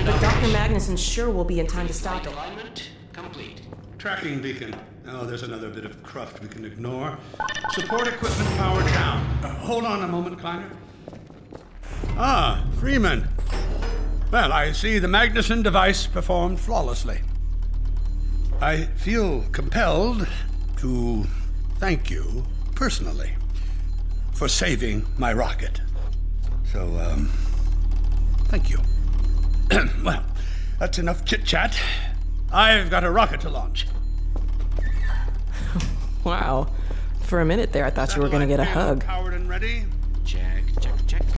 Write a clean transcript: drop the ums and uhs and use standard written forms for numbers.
But Dr. Magnusson sure will be in time to stop it. Alignment complete. Tracking beacon. Oh, there's another bit of cruft we can ignore. Support equipment powered down. Hold on a moment, Kleiner. Ah, Freeman. Well, I see the Magnusson device performed flawlessly. I feel compelled to thank you personally for saving my rocket. So, thank you. Well, that's enough chit-chat. I've got a rocket to launch. Wow. For a minute there, I thought you were going to get a hug. Powered and ready. Check, check, check.